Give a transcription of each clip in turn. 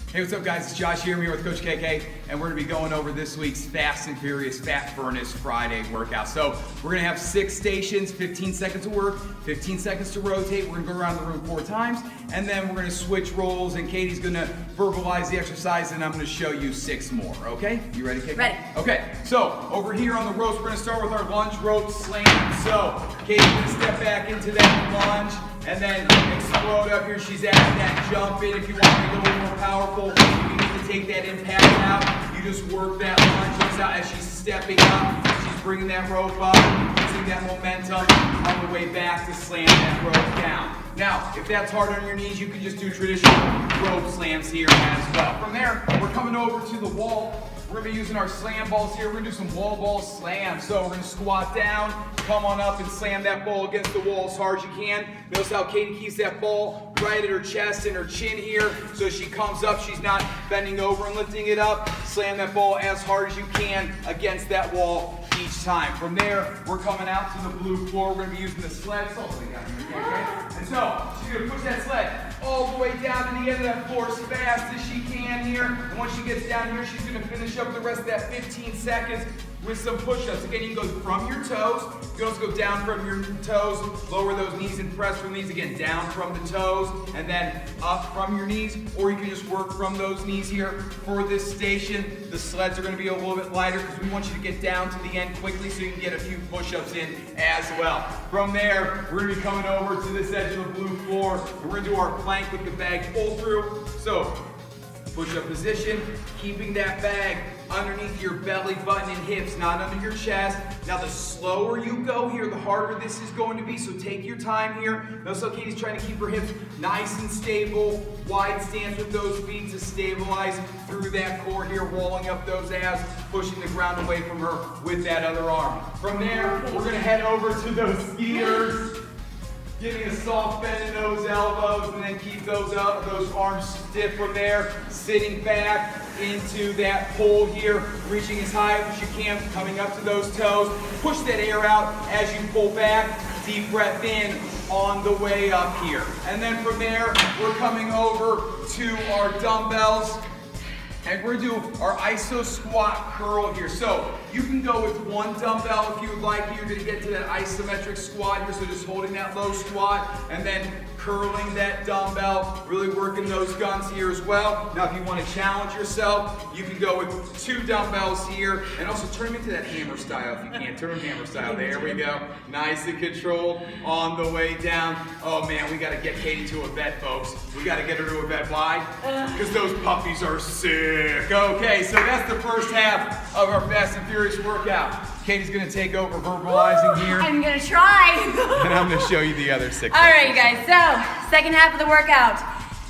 Hey, what's up guys? It's Josh here. I'm here with Coach KK, and we're gonna be going over this week's Fast and Furious Fat Furnace Friday workout. So we're gonna have 6 stations, 15 seconds to work, 15 seconds to rotate. We're gonna go around the room 4 times, and then we're gonna switch roles, and Katie's gonna verbalize the exercise, and I'm gonna show you 6 more, okay? You ready, KK? Ready. Okay, so over here on the ropes, we're gonna start with our lunge rope slam. So Katie's gonna step back into that lunge, and then explode up here. She's adding that jump in. If you want to make it a little more powerful, you need to take that impact out. You just work that lunge out as she's stepping up. She's bringing that rope up, using that momentum on the way back to slam that rope down. Now, if that's hard on your knees, you can just do traditional rope slams here as well. From there, we're coming over to the wall. We're gonna be using our slam balls here. We're gonna do some wall ball slams. So we're gonna squat down, come on up and slam that ball against the wall as hard as you can. Notice how Katie keeps that ball right at her chest and her chin here. So as she comes up, she's not bending over and lifting it up. Slam that ball as hard as you can against that wall each time. From there, we're coming out to the blue floor. We're gonna be using the sled. It's all the way down here, okay? And so she's gonna push that sled all the way down to the end of that floor as fast as she can here. And once she gets down here, she's gonna finish up the rest of that 15 seconds with some push-ups. Again, you can go from your toes. You can also go down from your toes, lower those knees and press from these. Again, down from the toes and then up from your knees. Or you can just work from those knees here. For this station, the sleds are gonna be a little bit lighter because we want you to get down to the end quickly so you can get a few push-ups in as well. From there, we're gonna be coming over to this edge of the blue floor. We're gonna do our plank with the bag pull through. So, push-up position, keeping that bag underneath your belly button and hips, not under your chest. Now the slower you go here, the harder this is going to be, so take your time here. Notice how Katie's trying to keep her hips nice and stable, wide stance with those feet to stabilize through that core here, rolling up those abs, pushing the ground away from her with that other arm. From there, we're gonna head over to those skiers. Giving a soft bend in those elbows and then keep those up, those arms stiff from there. Sitting back into that pull here, reaching as high as you can, coming up to those toes. Push that air out as you pull back. Deep breath in on the way up here. And then from there, we're coming over to our dumbbells. And we're gonna do our iso squat curl here. So you can go with one dumbbell if you would like. You're gonna get to that isometric squat here. So just holding that low squat and then curling that dumbbell, really working those guns here as well. Now if you wanna challenge yourself, you can go with 2 dumbbells here and also turn them into that hammer style if you can. Turn them hammer style, there we go. Nice and controlled on the way down. Oh man, we gotta get Katie to a vet, folks. We gotta get her to a vet. Why? Because those puppies are sick. Okay, so that's the first half of our Fast and Furious workout. Katie's gonna take over verbalizing here. I'm gonna try. And I'm gonna show you the other 6. All right, you guys, so second half of the workout.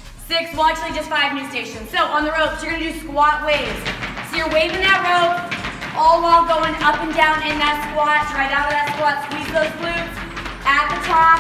6, well actually just 5 new stations. So on the ropes, you're gonna do squat waves. So you're waving that rope all while going up and down in that squat. Right out of that squat, squeeze those glutes at the top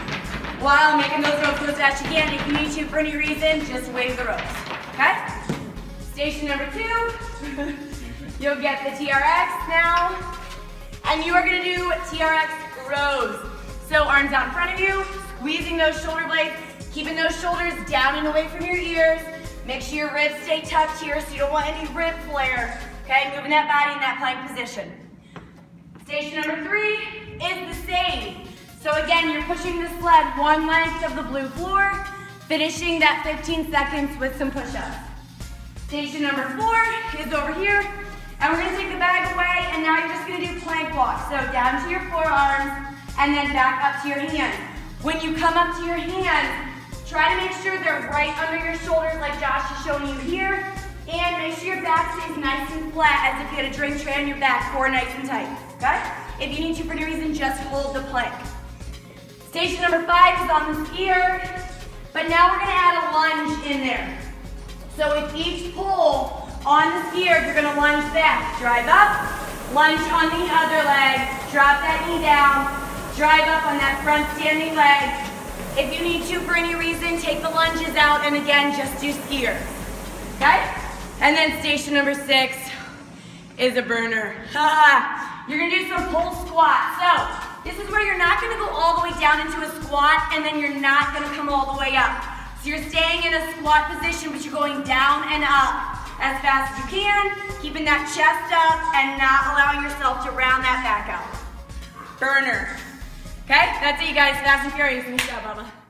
while making those ropes go as fast as you can. If you need to for any reason, just wave the ropes, okay? Station number 2, you'll get the TRX now. And you are gonna do TRX rows. So arms out in front of you, squeezing those shoulder blades, keeping those shoulders down and away from your ears. Make sure your ribs stay tucked here so you don't want any rib flare. Okay, moving that body in that plank position. Station number 3 is the same. So again, you're pushing the sled one length of the blue floor, finishing that 15 seconds with some push-ups. Station number 4 is over here. And we're gonna take the bag away, and now you're just gonna do plank walks. So down to your forearms, and then back up to your hands. When you come up to your hands, try to make sure they're right under your shoulders like Josh is showing you here, and make sure your back stays nice and flat as if you had a drink tray on your back, core nice and tight, okay? If you need to for any reason, just hold the plank. Station number 5 is on the skier, but now we're gonna add a lunge in there. So with each pull, on the skier, you're gonna lunge back. Drive up, lunge on the other leg, drop that knee down, drive up on that front standing leg. If you need to for any reason, take the lunges out and again, just do skiers, okay? And then station number 6 is a burner. You're gonna do some pull squats. So this is where you're not gonna go all the way down into a squat and then you're not gonna come all the way up. So you're staying in a squat position, but you're going down and up as fast as you can, keeping that chest up and not allowing yourself to round that back out. Burner. Okay, that's it, you guys. Fast and furious. Nice job, Bubba.